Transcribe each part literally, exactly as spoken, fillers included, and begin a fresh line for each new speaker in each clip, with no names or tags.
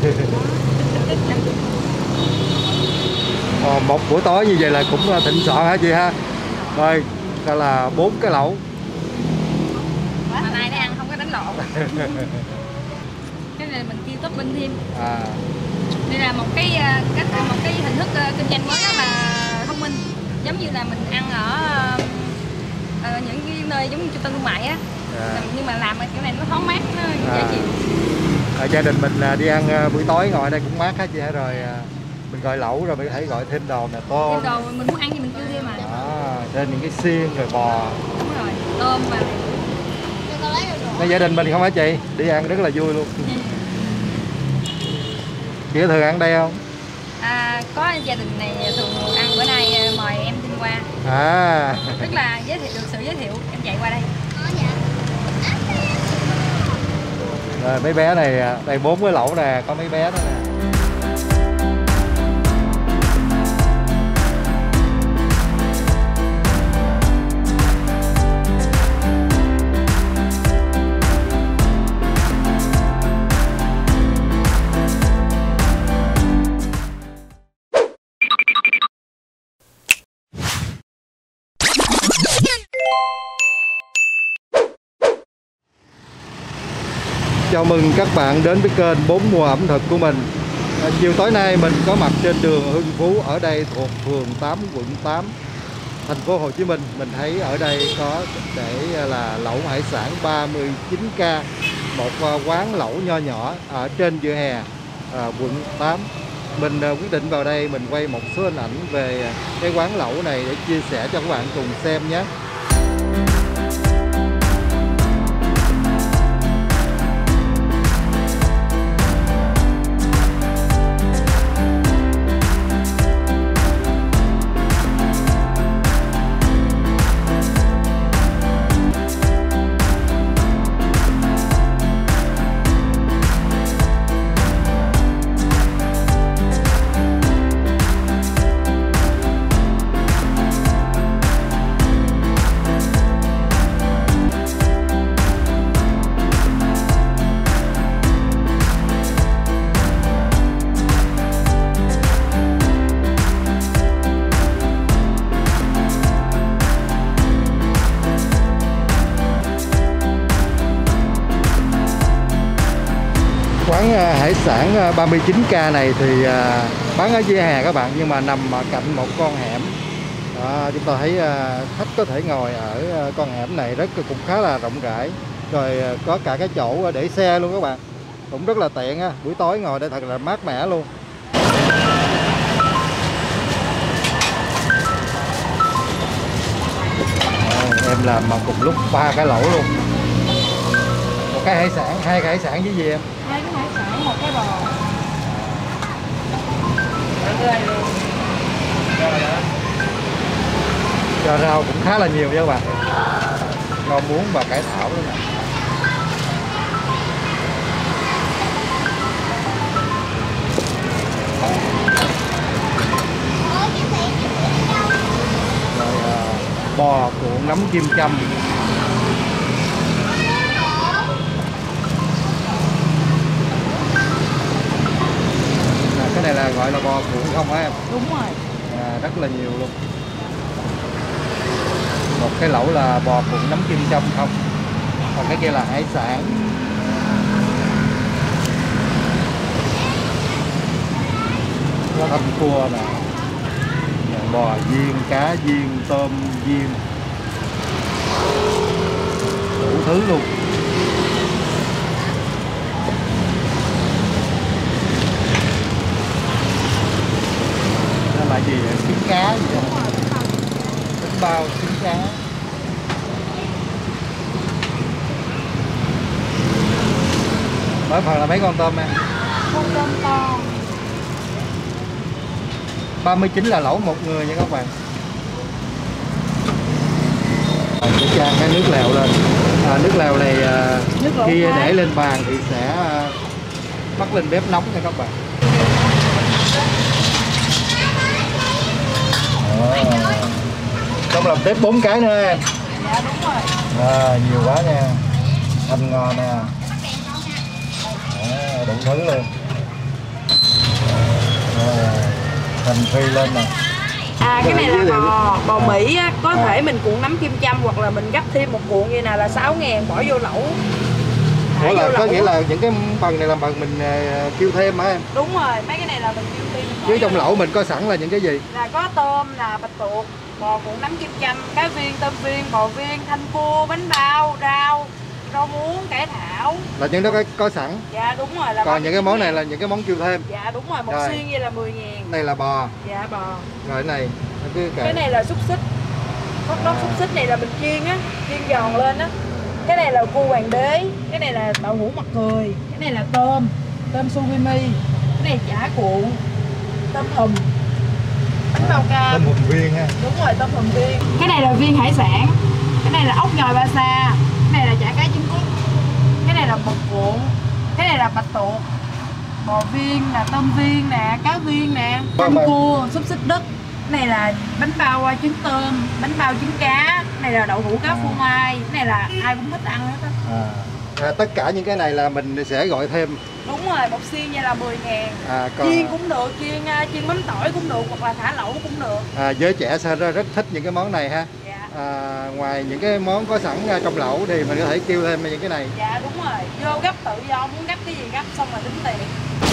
Ờ, một buổi tối như vậy là cũng thịnh soạn hả chị ha? Rồi, đó là bốn cái lẩu.
Mà nay nó ăn không có đánh lộn. Cái này mình kêu topping thêm. À. Đây là một cái cách một cái hình thức kinh doanh mới rất là thông minh. Giống như là mình ăn ở uh, những cái nơi giống như trung tâm thương mại á. À. Nhưng mà làm cái này nó thoáng mát, nó dễ à. chịu.
Ở gia đình mình đi ăn buổi tối ngồi đây cũng mát hết chị hả? Rồi mình gọi lẩu rồi mình có thể gọi thêm đồ nè, tôm.
Thêm đồ mình muốn ăn thì mình kêu thêm mà.
À, trên những cái xiên rồi bò.
Đúng rồi, tôm mà.
Cái gia đình mình không hả chị? Đi ăn rất là vui luôn. Ừ. Chị có thường ăn đây không?
À, có gia đình này thường ăn bữa nay mời em xin qua.
À.
Tức là giới thiệu được sự giới thiệu em chạy qua đây.
Rồi mấy bé này, đây bốn cái lẩu nè, có mấy bé đó nè. Chào mừng các bạn đến với kênh Bốn Mùa ẩm thực của mình. à, Chiều tối nay mình có mặt trên đường Hưng Phú, ở đây thuộc phường tám, quận tám, thành phố Hồ Chí Minh. Mình thấy ở đây có để là lẩu hải sản ba mươi chín K, một quán lẩu nho nhỏ ở trên vỉa hè à, quận tám. Mình à, quyết định vào đây mình quay một số hình ảnh về cái quán lẩu này để chia sẻ cho các bạn cùng xem nhé. Quán hải sản ba mươi chín K này thì bán ở vỉa hè các bạn, nhưng mà nằm cạnh một con hẻm. Đó, chúng ta thấy khách có thể ngồi ở con hẻm này rất cũng khá là rộng rãi, rồi có cả cái chỗ để xe luôn các bạn, cũng rất là tiện á. Buổi tối ngồi đây thật là mát mẻ luôn. À, em làm mà cùng lúc ba cái lẩu luôn. Một cái hải sản, hai cái hải sản với gì em?
Hai cái hải sản, một cái bò.
Cho rau cũng khá là nhiều nha các bạn. Rau muống và cải thảo nữa nè. Rồi à, bò cuộn nấm kim châm. Cái này là gọi là bò cuộn không hả em?
Đúng rồi.
À, rất là nhiều luôn. Một cái lẩu là bò cuộn nấm kim châm không, còn cái kia là hải sản. Có thịt cua nè, bò viên, cá viên, tôm viên, đủ thứ luôn. Là gì vậy? Trứng cá gì vậy? Bánh bao, trứng cá. Mỗi phần là mấy con tôm em?
Con tôm to.
ba mươi chín là lẩu một người nha các bạn. Sẽ chan cái nước lèo lên. À, nước lèo này à, khi để lên bàn thì sẽ à, bắt lên bếp nóng nha các bạn. Trong làm tiếp bốn cái nữa em.
Dạ đúng rồi.
À, nhiều quá nha. Hành ngò nè. À, đủ thứ luôn. Hành phi lên nè.
À cái này là bò, bò
à.
Mỹ á, có
à.
thể mình cuộn nấm kim châm hoặc là mình gấp thêm một cuộn như này là sáu ngàn bỏ vô lẩu.
Ủa là có nghĩa là những cái phần này là phần mình uh, kêu thêm hả em?
Đúng rồi, mấy cái này là mình kêu thêm.
Chứ trong lẩu mình có sẵn là những cái gì?
Là có tôm, là bạch tuộc, bò cuộn nấm kim châm, cá viên, tôm viên, bò viên, thanh cua, bánh bao, rau, rau muống, cải thảo.
Là những đó có, có sẵn.
Dạ đúng rồi. Là
còn những cái món này là những cái món kêu thêm.
Dạ đúng rồi, một
rồi.
xiên như là mười ngàn.
Này là bò.
Dạ bò.
Rồi cái này cái,
cái này là xúc xích. Hot dog à. Xúc xích này là mình chiên á, chiên giòn lên á. Cái này là cua hoàng đế, cái này là đậu hũ mặt cười, cái này là tôm, tôm sashimi, cái này chả cuộn, tôm hùm, bánh bao cam.
Tôm hùm viên ha.
Đúng rồi, tôm hùm viên. Cái này là viên hải sản, cái này là ốc nhồi ba sa, cái này là chả cá trứng cút, cái này là bột cuộn, cái này là bạch tuộc, bò viên, là tôm viên nè, cá viên nè, canh cua, xúc xích đất. Cái này là bánh bao trứng tôm, bánh bao trứng cá, cái này là đậu hũ cá phô mai, cái này là ai cũng thích ăn hết á.
À. À, tất cả những cái này là mình sẽ gọi thêm.
Đúng rồi, một xiên như là mười ngàn.
À, còn...
Chiên cũng được, chiên chiên mắm tỏi cũng được, hoặc là thả lẩu cũng được.
À, giới trẻ sẽ rất thích những cái món này ha.
Dạ.
À, ngoài những cái món có sẵn trong lẩu thì mình có thể kêu thêm những cái này.
Dạ đúng rồi, vô gấp tự do, muốn gấp cái gì gấp xong rồi tính tiền.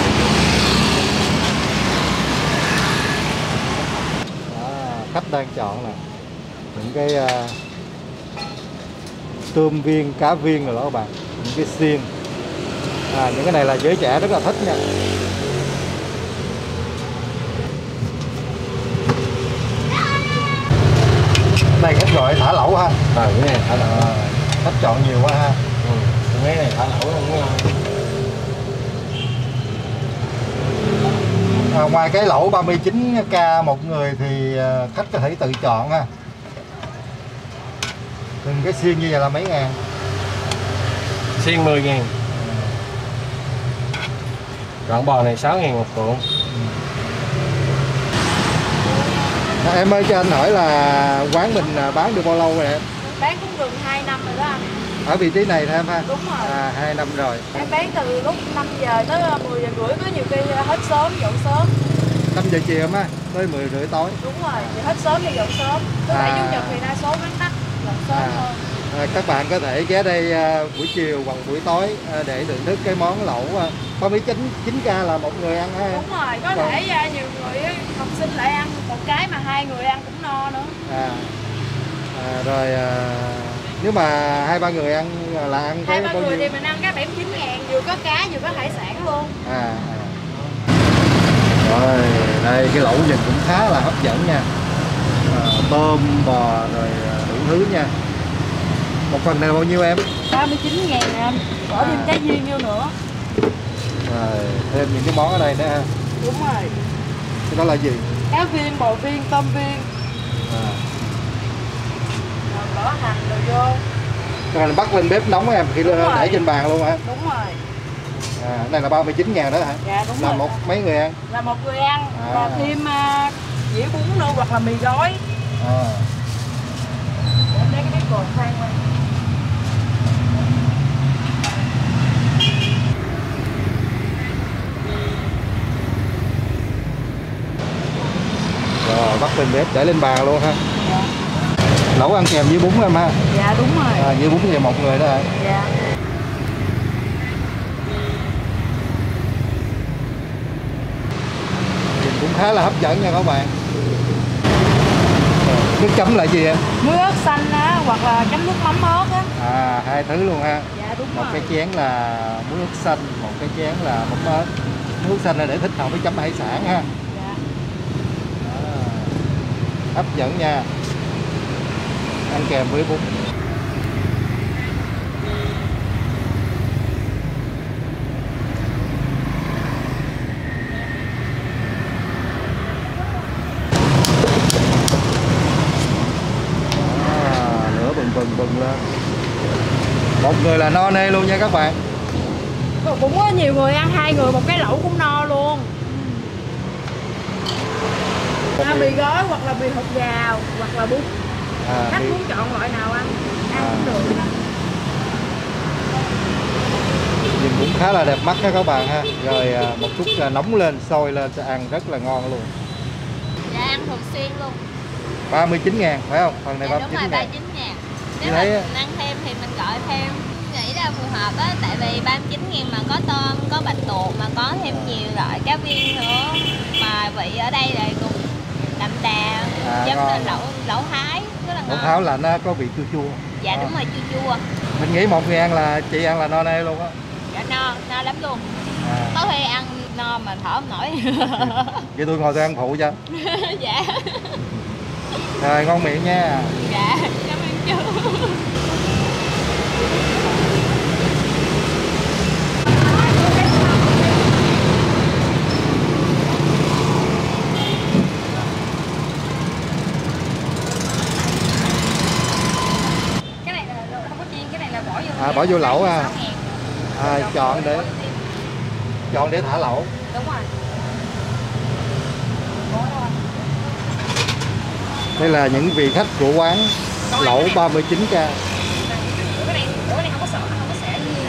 Khách đang chọn nè những cái uh, tôm viên, cá viên rồi đó các bạn, những cái xiên. À, những cái này là giới trẻ rất là thích nha. Đây khách gọi thả lẩu ha.
À, cái này thả lẩu.
À, khách chọn nhiều quá ha.
Ừ, cái này thả lẩu không ngon.
À, ngoài cái lẩu ba mươi chín k một người thì khách có thể tự chọn ha. Từng cái xiên như vậy là mấy ngàn?
Xiên mười ngàn. Đoạn bò này sáu ngàn một cuộn.
À, em ơi cho anh hỏi là quán mình bán được bao lâu rồi em?
Bán cũng gần hai năm rồi đó anh.
Ở vị trí này thôi em ha?
Đúng rồi.
À, hai năm rồi.
Em bán từ lúc năm giờ tới mười giờ rưỡi, có nhiều khi hết sớm, dọn sớm.
năm giờ chiều em á, tới mười rưỡi tối.
Đúng rồi, thì hết sớm thì dọn sớm. Thứ bảy chủ nhật thì đa số bán tắt, dọn sớm
à.
hơn.
À, các bạn có thể ghé đây uh, buổi chiều hoặc buổi tối uh, để thưởng thức cái món lẩu uh, ba mươi chín k là một người ăn ha.
Đúng rồi, có
còn...
thể uh, nhiều người học sinh lại ăn một cái mà hai người ăn cũng no nữa.
À, à rồi uh, nếu mà hai ba người ăn là ăn
hai
cái
ba
bao
người
nhiêu?
thì mình ăn cái bảy mươi chín ngàn, vừa có cá vừa có hải sản luôn.
À, à. Rồi đây cái lẩu nhìn cũng khá là hấp dẫn nha. À, tôm bò rồi đủ thứ nha. Một phần này bao nhiêu em?
ba mươi chín ngàn anh, bỏ thêm cá viên vô nữa.
Rồi thêm những cái món ở đây nữa ha.
Đúng rồi.
Cái đó là gì?
Cá viên, bò viên, tôm viên.
À.
Rồi bỏ hành rồi vô.
Rồi bắt lên bếp nóng em, khi để rồi. Trên bàn luôn hả?
Đúng rồi.
À, này là ba mươi chín ngàn đó hả?
Dạ đúng
là
rồi.
Một mấy người ăn?
Là một người ăn,
à.
Và thêm uh, dĩa bún nữa hoặc là mì gói.
À.
Để em lấy cái bếp cồn khoan qua.
Rồi bắt lên bếp để lên bàn luôn ha.
Dạ.
Lẩu ăn kèm với bún em ha?
Dạ đúng rồi.
À, với bún thì một người đó hả?
Dạ.
Cũng khá là hấp dẫn nha các bạn. Nước chấm là gì em?
Muối ớt xanh á, hoặc là chấm nước mắm ớt á.
À, hai thứ luôn ha.
Dạ đúng
một
rồi.
cái chén là muối ớt xanh, một cái chén là mắm ớt. Muối ớt xanh là để thích hợp với chấm hải sản ha.
Dạ.
À, hấp dẫn nha. Ăn kèm với bún. Bừng bừng lên. Một người là no nê luôn nha các bạn.
Cũng có nhiều người ăn hai người một cái lẩu cũng no luôn. À, mì gói hoặc là mì hột gà hoặc là bún. À, khách mì... muốn chọn loại nào ăn, ăn à. Cũng được đó.
Nhìn cũng khá là đẹp mắt ha các bạn ha. Rồi một chút nóng lên, sôi lên sẽ ăn rất là ngon luôn.
Dạ ăn thường xuyên luôn.
ba mươi chín ngàn phải không? Phần này
Dạ,
ba mươi
đúng
chín
rồi, ba
ngàn.
mươi chín ngàn.
Chị
Nếu
thấy
mà
á.
mình ăn thêm thì mình gọi thêm. Nghĩ là phù hợp á, tại vì ba mươi chín ngàn mà có tôm, có bạch tuộc, mà có thêm nhiều loại cá viên nữa. Mà vị ở đây là cũng đậm đà,
À,
giống
ngon.
như lẩu lẩu Thái, rất là
Lẩu
ngon.
Tháo là nó có vị chua chua.
Dạ
À.
đúng rồi, chua chua.
Mình nghĩ một người ăn là chị ăn là no nê luôn á.
Dạ no, no lắm luôn.
À.
Có khi ăn no mà thở không nổi.
Vậy tôi ngồi tôi ăn phụ cho.
Dạ.
Rồi ngon miệng nha.
Dạ, cảm ơn chú. Cái này là không có chiên, cái này là bỏ vô.
À, bỏ vô lẩu à.
sáu ngàn.
À, chọn để chọn để thả lẩu.
Đúng rồi.
Đây là những vị khách của quán lẩu ba mươi chín k.
Ủa cái này, ủa cái này không có sợ, không có xẻ như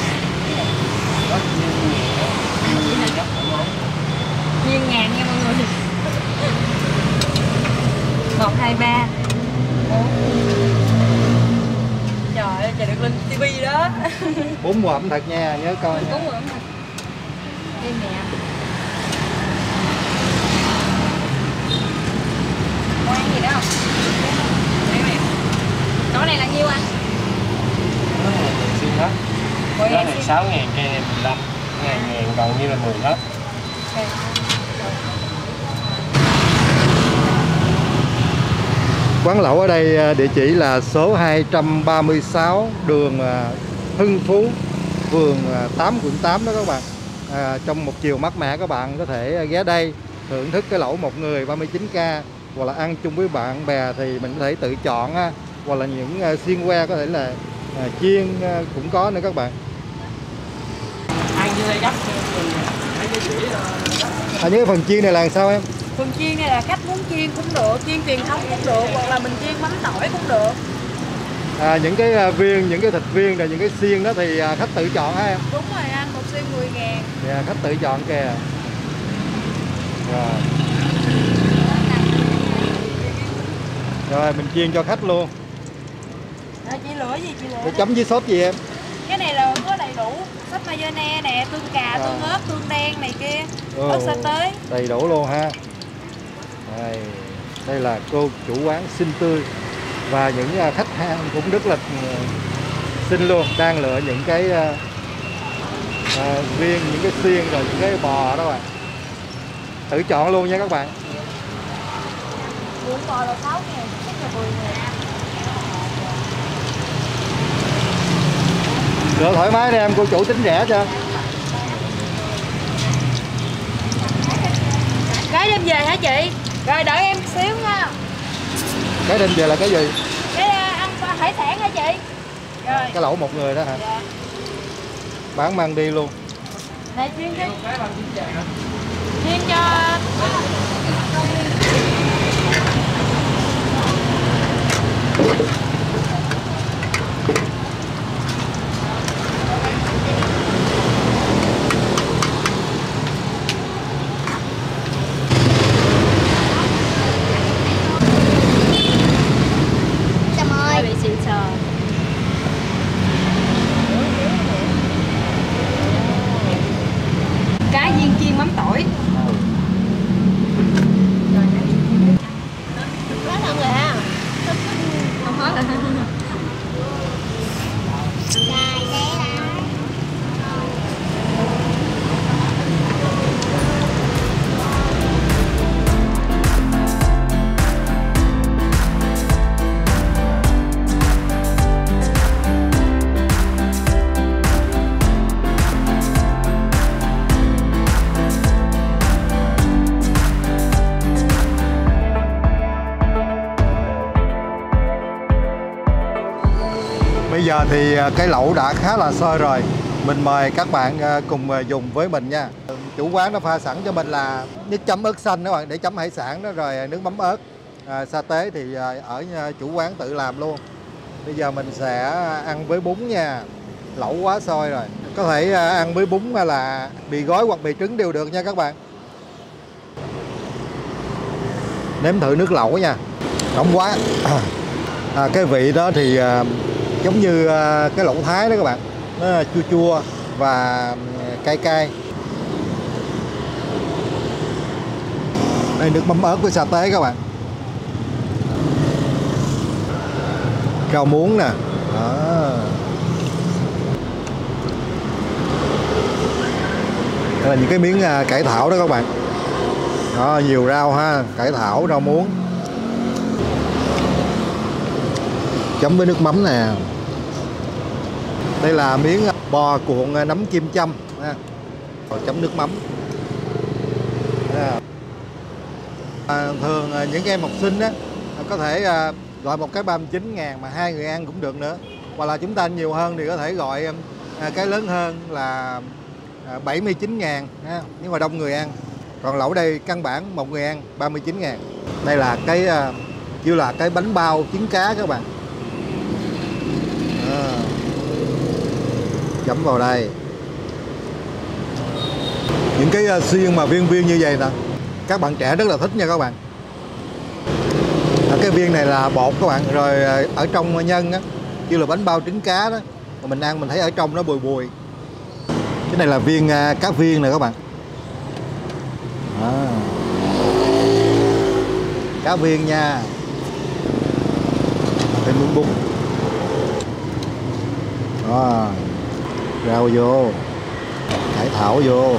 Nhiên ngàn nha mọi người. Một, hai, ba. Trời ơi, trời được lên tivi đó.
Bốn mùa ẩm thực nha, nhớ coi nha.
Đúng rồi. Đây nè. Có ăn gì đó không? Đây nè. Cái này là nhiêu anh?
Nó này thường xuyên hết.
Ủa,
Nó
em
này
xin-
sáu ngàn, cây này mười lăm ngàn, ngàn còn như là mười hết.
Ok.
Quán lẩu ở đây địa chỉ là số hai trăm ba mươi sáu đường Hưng Phú, phường tám, quận tám đó các bạn. À, trong một chiều mát mẻ các bạn có thể ghé đây thưởng thức cái lẩu một người ba mươi chín k, hoặc là ăn chung với bạn bè thì mình có thể tự chọn ha, hoặc là những xiên que có thể là à, chiên cũng có nữa các bạn.
Ăn như đây gấp mấy cái chỉ
À, những cái phần chiên này là sao em?
Phần chiên này là khách muốn chiên cũng được, chiên truyền thống cũng được, hoặc là mình chiên mắm tỏi cũng được.
À, những cái viên, những cái thịt viên rồi những cái xiên đó thì khách tự chọn hả em?
Đúng rồi anh, một xiên mười ngàn.
Dạ, khách tự chọn kìa. Rồi. Rồi mình chiên cho khách luôn.
À, chị lựa gì chị lựa?
Để chấm với sốt gì em?
Cái này là có đầy đủ, sốt mayonnaise nè, tương cà,
À.
tương ớt, tương đen này kia,
Ồ,
ớt sa tế.
đầy đủ luôn ha. Đây, đây là cô chủ quán xinh tươi và những khách hàng cũng rất là xinh luôn, đang lựa những cái à, viên, những cái xiên rồi những cái bò đó bạn. Tự chọn luôn nha các bạn.
Cuốn bò là sáu ngàn, chắc là mười ngàn.
Lựa thoải mái đi em, cô chủ tính rẻ cho.
Cái đem về hả chị? Rồi đợi em xíu nha.
Cái đem về là cái gì?
Cái uh, ăn hải sản hả chị? Rồi.
Cái lẩu một người đó hả?
Dạ.
Bán mang đi luôn.
Này chiên cho. Chiên cho.
Hơi bị xịn sò.
Cá viên chiên mắm tỏi.
Quá thân rồi ha. Không hết rồi ha.
Bây giờ thì cái lẩu đã khá là sôi rồi. Mình mời các bạn cùng dùng với mình nha. Chủ quán đã pha sẵn cho mình là nước chấm ớt xanh các bạn, để chấm hải sản đó, rồi nước mắm ớt. À, sa tế thì ở chủ quán tự làm luôn. Bây giờ mình sẽ ăn với bún nha. Lẩu quá sôi rồi. Có thể ăn với bún là mì gói hoặc mì trứng đều được nha các bạn. Nếm thử nước lẩu nha. Nóng quá. À, cái vị đó thì à, giống như à, cái lẩu Thái đó các bạn. Nó chua chua và cay cay. Đây nước mắm ớt với sa tế các bạn. Rau muống nè. Đó. Đây là những cái miếng à, cải thảo đó các bạn. Đó, nhiều rau ha, cải thảo, rau muống. Chấm với nước mắm nè. Đây là miếng bò cuộn nấm kim châm ha. Rồi chấm nước mắm. À, thường những em học sinh á có thể à, gọi một cái ba mươi chín ngàn mà hai người ăn cũng được nữa. Hoặc là chúng ta nhiều hơn thì có thể gọi à, cái lớn hơn là à, bảy mươi chín ngàn ha, nếu mà đông người ăn. Còn lẩu đây căn bản một người ăn ba mươi chín ngàn. Đây là cái à, kêu là cái bánh bao trứng cá các bạn. À, chấm vào đây. Những cái uh, xiên mà viên viên như vậy nè, các bạn trẻ rất là thích nha các bạn. Ở cái viên này là bột các bạn, rồi ở trong nhân á kêu là bánh bao trứng cá đó, mà mình ăn mình thấy ở trong nó bùi bùi. Cái này là viên uh, cá viên này các bạn. À, cá viên nha. Thêm miếng bún. Đó. Rau vô, cải thảo vô.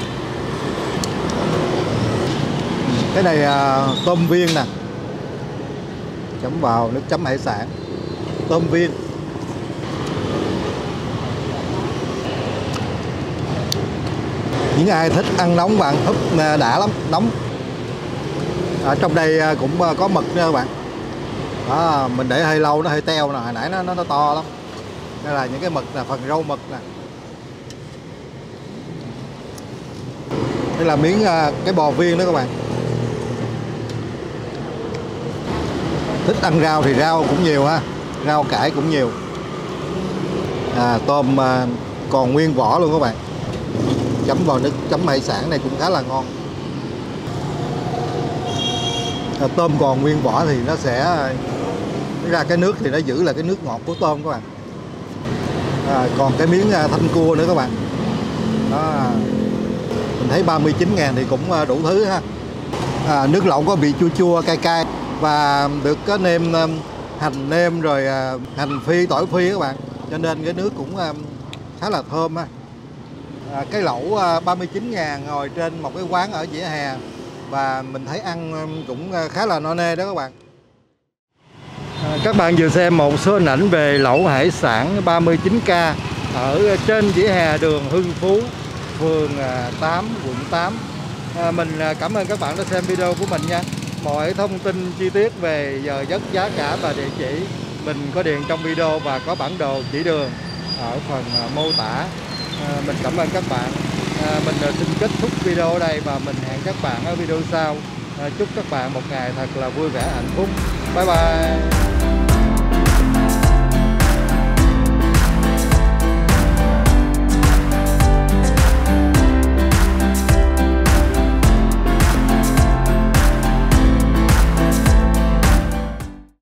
Cái này à, tôm viên nè, chấm vào nước chấm hải sản. Tôm viên. Những ai thích ăn nóng bạn húp đã lắm, nóng. Ở trong đây cũng có mực nữa các bạn. Đó, mình để hơi lâu nó hơi teo nè, hồi nãy nó, nó nó to lắm. Đây là những cái mực là phần rau mực nè. Đây là miếng cái bò viên đó các bạn. Thích ăn rau thì rau cũng nhiều ha, rau cải cũng nhiều. À, tôm còn nguyên vỏ luôn các bạn. Chấm vào nước chấm hải sản này cũng khá là ngon. À, tôm còn nguyên vỏ thì nó sẽ ra cái nước thì nó giữ là cái nước ngọt của tôm các bạn. À, còn cái miếng thanh cua nữa các bạn. Đó. Mình thấy ba mươi chín ngàn thì cũng đủ thứ ha. À, nước lẩu có vị chua chua cay cay và được có nêm hành nêm rồi hành phi tỏi phi các bạn, cho nên cái nước cũng khá là thơm ha. À, cái lẩu ba mươi chín ngàn ngồi trên một cái quán ở vỉa hè và mình thấy ăn cũng khá là no nê đó các bạn. À, các bạn vừa xem một số hình ảnh về lẩu hải sản ba mươi chín k ở trên vỉa hè đường Hưng Phú, phường tám, quận tám. À, mình cảm ơn các bạn đã xem video của mình nha. Mọi thông tin chi tiết về giờ giấc, giá cả và địa chỉ mình có điền trong video và có bản đồ chỉ đường ở phần mô tả. À, mình cảm ơn các bạn. À, mình xin kết thúc video ở đây và mình hẹn các bạn ở video sau. À, chúc các bạn một ngày thật là vui vẻ hạnh phúc. Bye bye.